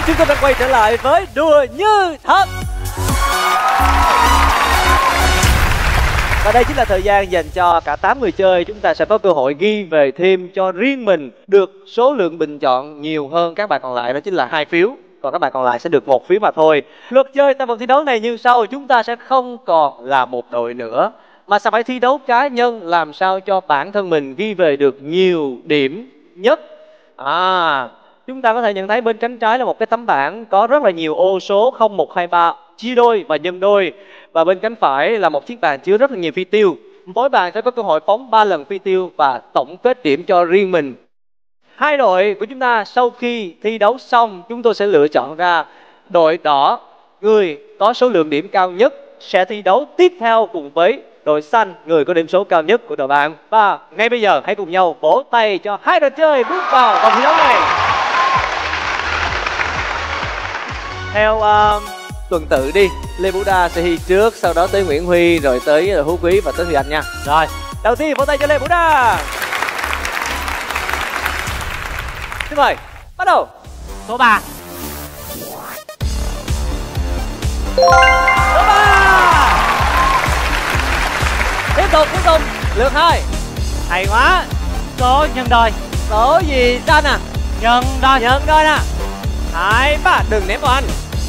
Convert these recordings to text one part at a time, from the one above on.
Chúng tôi đang quay trở lại với Đùa Như Thật. Và đây chính là thời gian dành cho cả 8 người chơi. Chúng ta sẽ có cơ hội ghi về thêm cho riêng mình được số lượng bình chọn nhiều hơn các bạn còn lại, đó chính là 2 phiếu. Còn các bạn còn lại sẽ được 1 phiếu mà thôi. Luật chơi tại vòng thi đấu này như sau: chúng ta sẽ không còn là một đội nữa, mà sẽ phải thi đấu cá nhân làm sao cho bản thân mình ghi về được nhiều điểm nhất. Chúng ta có thể nhận thấy bên cánh trái là một cái tấm bảng có rất là nhiều ô số 0, 1, 2, 3 chia đôi và nhân đôi. Và bên cánh phải là một chiếc bàn chứa rất là nhiều phi tiêu. Mỗi bàn sẽ có cơ hội phóng 3 lần phi tiêu và tổng kết điểm cho riêng mình. Hai đội của chúng ta sau khi thi đấu xong, chúng tôi sẽ lựa chọn ra đội đỏ, người có số lượng điểm cao nhất sẽ thi đấu tiếp theo cùng với đội xanh, người có điểm số cao nhất của đội bạn. Và ngay bây giờ hãy cùng nhau vỗ tay cho hai đội chơi bước vào vòng thi đấu này. Theo tuần tự đi, Lê Vũ Đa sẽ thi trước, sau đó tới Nguyễn Huy, rồi tới Hữu Quý và tới Thùy Anh nha. Rồi, đầu tiên vỗ tay cho Lê Vũ Đa. Xin mời, bắt đầu. Số 3. Số 3. Tiếp tục, lượt 2. Hay quá. Số nhân đôi. Số gì xanh à? Nhân đôi. Nhân đôi nè. 2, 3, đừng ném vào anh.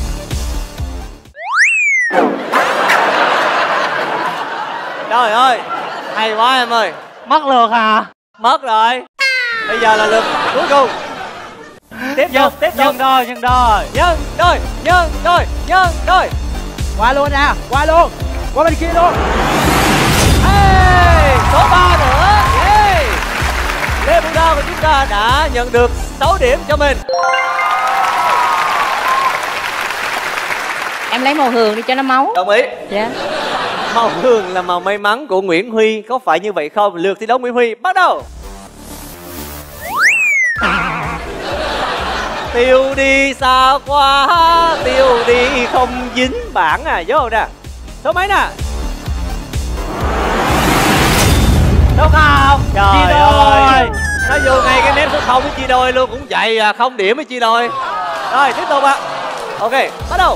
Trời ơi, hay quá em ơi. Mất lượt à? Mất rồi. Bây giờ là lượt cuối cùng. Tiếp tục. Nhân đôi. Nhân đôi. Qua luôn nha, qua luôn. Qua bên kia luôn. Hey, số 3 nữa. Yeah. Lê Vũ Đa của chúng ta đã nhận được 6 điểm cho mình. Em lấy màu hường đi cho nó máu. Đồng ý. Dạ. Màu hường là màu may mắn của Nguyễn Huy, có phải như vậy không? Lượt thi đấu Nguyễn Huy bắt đầu. Tiêu đi xa quá, tiêu đi không dính bảng à, vô nè. Số mấy nè? Số 0. Trời ơi, nó vô ngay cái ném số 0 với chia đôi luôn, cũng vậy à, 0 điểm với chia đôi. Rồi tiếp tục ạ. Ok, bắt đầu.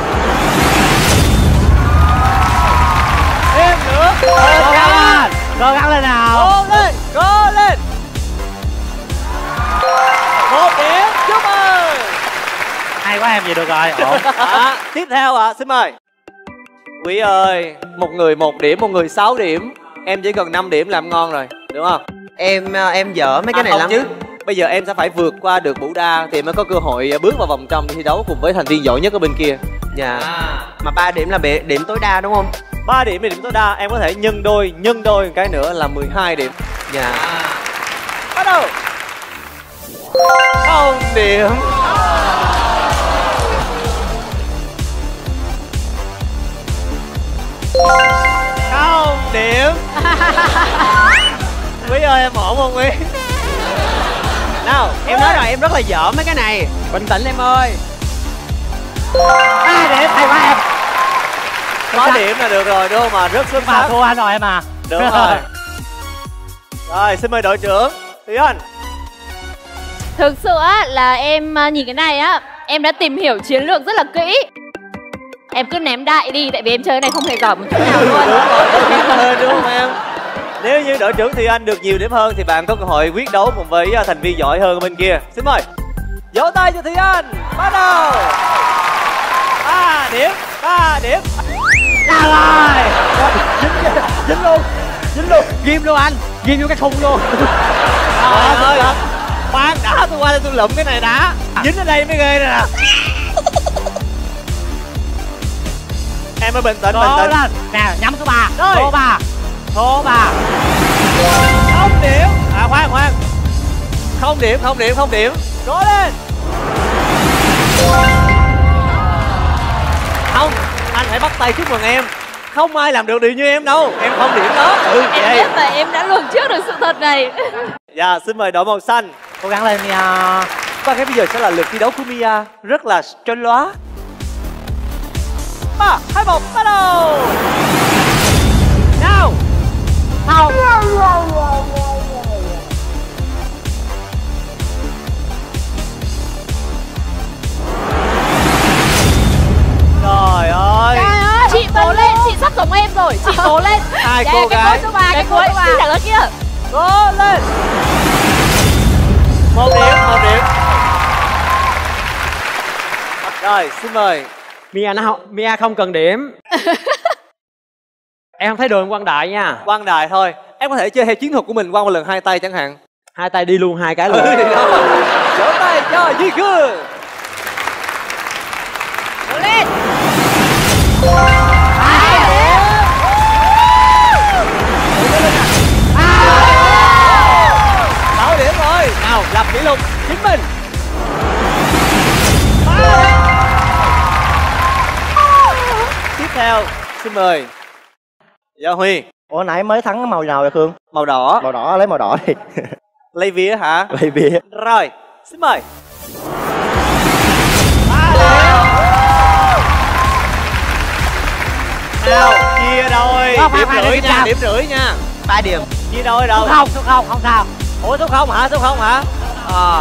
Thêm nữa. Cố gắng lên nào. Cố lên. 1 điểm, chúc mừng. Hay quá em, vậy được rồi. Ổn. Tiếp theo ạ, xin mời Quý ơi. Một người 1 điểm, một người 6 điểm. Em chỉ cần 5 điểm làm ngon rồi, đúng không? Em dở mấy cái này lắm chứ. Bây giờ em sẽ phải vượt qua được Vũ Đa thì mới có cơ hội bước vào vòng trong thi đấu cùng với thành viên giỏi nhất ở bên kia. Dạ. Mà 3 điểm là điểm tối đa đúng không? 3 điểm là điểm tối đa, em có thể nhân đôi một cái nữa là 12 điểm. Dạ. Bắt đầu. 0 điểm. Không điểm. Quý ơi, em ổn không Quý? Nào, em nói rồi, em rất là dở mấy cái này. Bình tĩnh em ơi. 3 điểm, hay quá em. Có điểm là được rồi đúng không mà, rất xuất Mà sắc. thua anh rồi em à. Đúng rồi. Rồi, xin mời đội trưởng Thùy Anh. Thực sự á là em nhìn cái này á, em đã tìm hiểu chiến lược rất là kỹ. Em cứ ném đại đi, tại vì em chơi cái này không hề giỏi một chút nào luôn. Đúng rồi, có điểm hơn đúng không em? Nếu như đội trưởng Thùy Anh được nhiều điểm hơn thì bạn có cơ hội quyết đấu cùng với thành viên giỏi hơn ở bên kia. Xin mời. Vỗ tay cho Thùy Anh. Bắt đầu. 3 điểm. Nào rồi. Dính luôn. Ghim luôn anh. Ghim vô cái khung luôn. Trời ơi. Khoan đã, tôi qua đây tôi lụm cái này đã. Dính ở đây mới ghê nè. Em mới bình tĩnh. Nè, nhắm số 3. Rồi. Số 3. 0 điểm. Khoan. Không điểm. Cố lên. Không, anh hãy bắt tay chúc mừng em. Không ai làm được điều như em đâu. Em không điểm đó. Em biết và em đã lường trước được sự thật này. Dạ, xin mời đội màu xanh. Cố gắng lên nha. Và ngay bây giờ sẽ là lượt thi đấu của Mia. Rất là trơn lóa. 3, 2, 1, bắt đầu. Nào. Không. giống em rồi. Chị cố lên. Hai Dạ, cô cái gái. cuối số 3, cái cuối số 3. Thằng ở kia. Cố lên. 1 điểm, 1 điểm. Rồi, xin mời. Mia không cần điểm. Em không thấy đường quăng đại nha. Quăng đài thôi. Em có thể chơi theo chiến thuật của mình, quăng một lần 2 tay chẳng hạn. 2 tay đi luôn 2 cái luôn. Vỗ tay cho Duy Khương. Cố lên. 6 điểm rồi. Nào, lập kỷ lục chính mình. Tiếp theo, xin mời Gia Huy. Ủa nãy mới thắng cái màu nào vậy Khương? Màu đỏ. Màu đỏ, lấy màu đỏ đi. Lấy vía hả? Lấy bia. Rồi, xin mời. Nào, chia đôi. Không, Điểm phải, rưỡi phải, nha, phải. điểm rưỡi nha. 3 điểm. Chia đôi đâu? Số không, không sao. Ủa số 0 hả? Số 0 hả? À.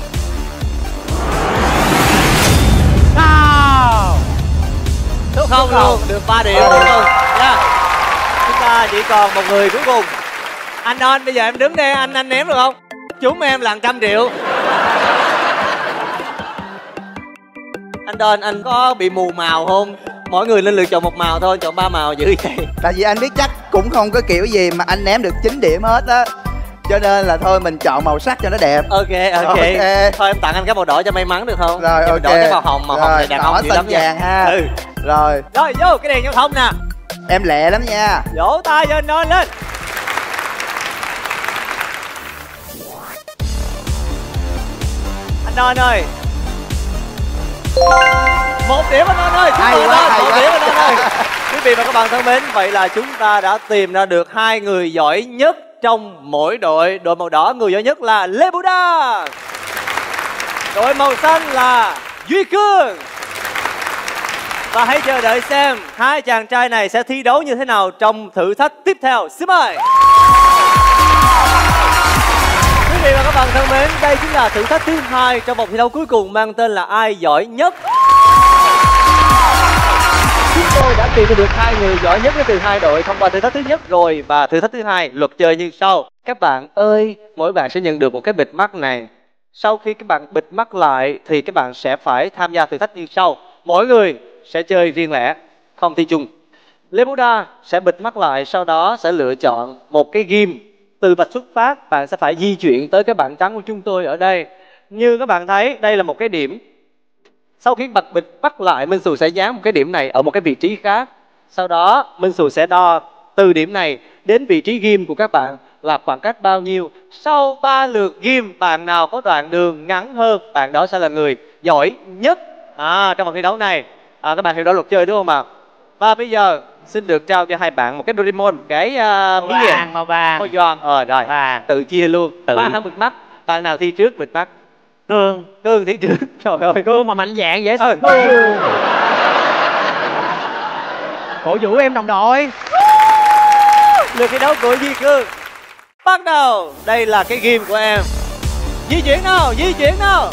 Không. Số 0 luôn, được 3 điểm đúng không? Nha. Chúng ta chỉ còn một người cuối cùng. Anh Don, bây giờ em đứng đây, anh ném được không? Chúng em là 100 triệu. Anh Don, anh có bị mù màu không? Mỗi người nên lựa chọn một màu thôi, chọn 3 màu giữ vậy. Tại vì anh biết chắc cũng không có kiểu gì mà anh ném được 9 điểm hết á. Cho nên là thôi mình chọn màu sắc cho nó đẹp. Ok. Thôi em tặng anh cái màu đỏ cho may mắn được không? Rồi Cho ok. mình đổi cái màu hồng này đàn ông đỏ dữ xanh lắm nha. vàng ha. Ừ. Rồi Rồi vô cái đèn giao thông nè. em lẹ lắm nha. Vỗ tay cho anh Don lên. Anh Don ơi. 1 điểm anh Don ơi. Hay quá, hay 1 quá. điểm anh Don ơi. Quý vị và các bạn thân mến, vậy là chúng ta đã tìm ra được 2 người giỏi nhất trong mỗi đội. Đội màu đỏ người giỏi nhất là Lê Buddha. Đội màu xanh là Duy Khương. Và hãy chờ đợi xem hai chàng trai này sẽ thi đấu như thế nào trong thử thách tiếp theo. Xin mời. Quý vị và các bạn thân mến, đây chính là thử thách thứ 2 trong vòng thi đấu cuối cùng mang tên là ai giỏi nhất. Chúng tôi đã tìm được 2 người giỏi nhất từ 2 đội thông qua thử thách thứ nhất rồi, và thử thách thứ 2 luật chơi như sau. Các bạn ơi, mỗi bạn sẽ nhận được một cái bịt mắt này. Sau khi các bạn bịt mắt lại thì các bạn sẽ phải tham gia thử thách như sau. Mỗi người sẽ chơi riêng lẻ, không thi chung. Lê Buddha sẽ bịt mắt lại, sau đó sẽ lựa chọn một cái ghim. Từ vạch xuất phát, bạn sẽ phải di chuyển tới cái bảng trắng của chúng tôi ở đây. Như các bạn thấy, đây là một cái điểm. Sau khi bật bịt mắt lại, Minh Xù sẽ dán một cái điểm này ở một cái vị trí khác. Sau đó, Minh Xù sẽ đo từ điểm này đến vị trí ghim của các bạn là khoảng cách bao nhiêu. Sau 3 lượt ghim, bạn nào có đoạn đường ngắn hơn, bạn đó sẽ là người giỏi nhất trong vòng thi đấu này. Các bạn hiểu rõ luật chơi đúng không ạ? Và bây giờ xin được trao cho hai bạn một cái Doraemon, một cái miếng gì? Màu vàng. Màu vàng. Rồi. Vàng. Tự chia luôn. Ba thằng bịt mắt. Bạn nào thi trước bịt mắt? Cương. Cương thi trước. Trời ơi. Cương mà mạnh dạng dễ Ừ. cổ vũ em đồng đội. Lượt thi đấu của Duy Khương bắt đầu. Đây là cái ghim của em. Di chuyển nào, di chuyển nào.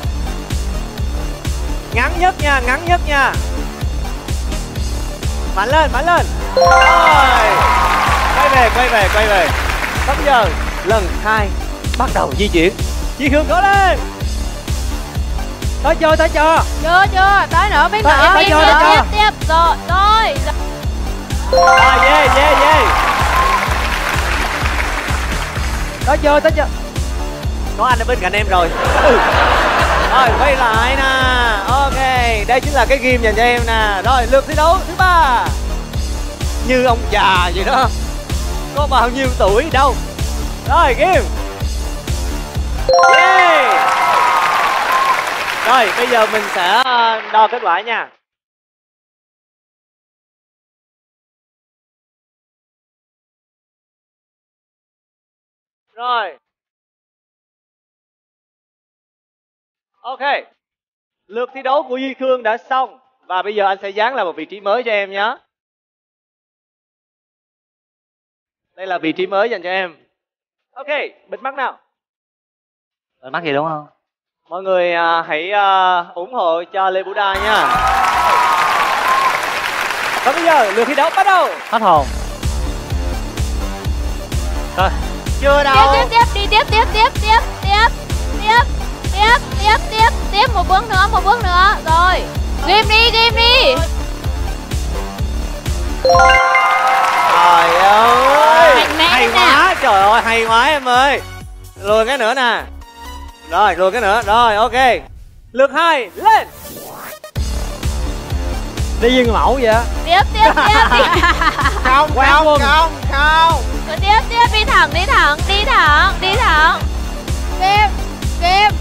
Ngắn nhất nha, ngắn nhất nha. Mạnh lên, mạnh lên. Rồi. Quay về. Bây giờ lần 2 bắt đầu di chuyển. Duy Khương cố lên. Tới chưa? Chưa, tới nữa, biết Tới, nữa. tới chưa, tới chưa? Tiếp. Rồi. Yeah. Tới chưa? Có anh ở bên cạnh em rồi. Rồi, quay lại nè. Ok, đây chính là cái ghim dành cho em nè. Rồi, lượt thi đấu thứ 3. Như ông già vậy đó. Có bao nhiêu tuổi đâu. Rồi, ghim. Yeah. Rồi, bây giờ mình sẽ đo kết quả nha. Rồi. Ok. Lượt thi đấu của Duy Khương đã xong. Và bây giờ anh sẽ dán lại một vị trí mới cho em nhé. Đây là vị trí mới dành cho em. Ok, bịt mắt nào. Bịt mắt gì đúng không? Mọi người hãy ủng hộ cho Lê Buddha nha. Và bây giờ lượt thi đấu bắt đầu. Hết hồn. Rồi. Chưa đâu. Tiếp một bước nữa rồi. Ghim đi. Trời ơi, Mạnh mẽ hay nè. quá, trời ơi, hay quá em ơi. Lùi cái nữa nè. Rồi, lùi cái nữa, rồi, ok. Lượt 2, lên. Đi như người mẫu vậy á. Tiếp. Không, Cứ tiếp, đi thẳng. Ghim.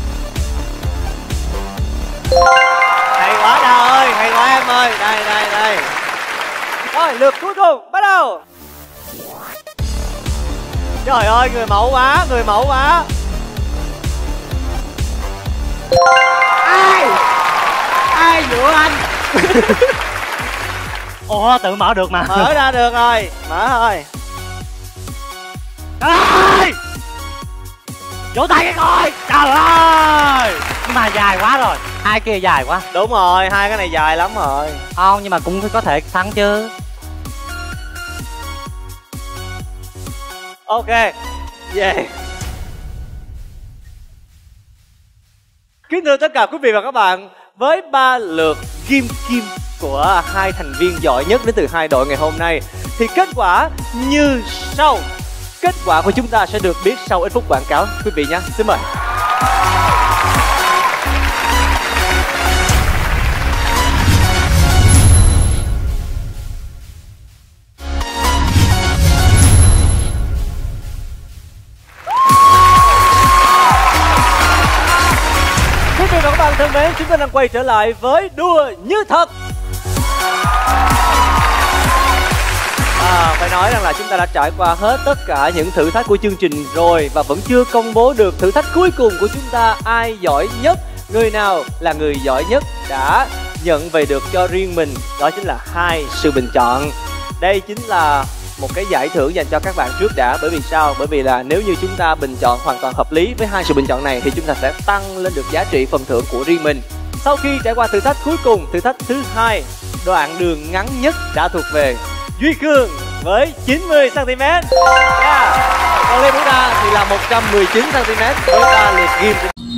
hay quá Đào ơi, hay quá em ơi. Đây. Rồi, lượt cuối cùng, bắt đầu. Trời ơi, người mẫu quá. Ai dựa anh? Ồ, tự mở được mà. Mở ra được rồi, mở thôi. Ai! Vỗ tay cái coi. Trời ơi. Nhưng mà dài quá rồi. Hai kia dài quá. Đúng rồi, hai cái này dài lắm rồi. Không, nhưng mà cũng có thể thắng chứ. Ok, yeah. Kính thưa tất cả quý vị và các bạn, với 3 lượt ghim kim của hai thành viên giỏi nhất đến từ hai đội ngày hôm nay thì kết quả như sau. Kết quả của chúng ta sẽ được biết sau ít phút quảng cáo quý vị nhé. Xin mời. Quý vị và các bạn thân mến, chúng ta đang quay trở lại với Đùa Như Thật. Phải nói rằng là chúng ta đã trải qua hết tất cả những thử thách của chương trình rồi và vẫn chưa công bố được thử thách cuối cùng của chúng ta, ai giỏi nhất, người nào là người giỏi nhất đã nhận về được cho riêng mình, đó chính là 2 sự bình chọn. Đây chính là một cái giải thưởng dành cho các bạn trước đã. Bởi vì sao? Bởi vì là nếu như chúng ta bình chọn hoàn toàn hợp lý với 2 sự bình chọn này thì chúng ta sẽ tăng lên được giá trị phần thưởng của riêng mình. Sau khi trải qua thử thách cuối cùng, thử thách thứ 2, đoạn đường ngắn nhất đã thuộc về Duy Khương với 90cm. Còn Lê Vũ Đa thì là 119cm với 3 lượt ghim.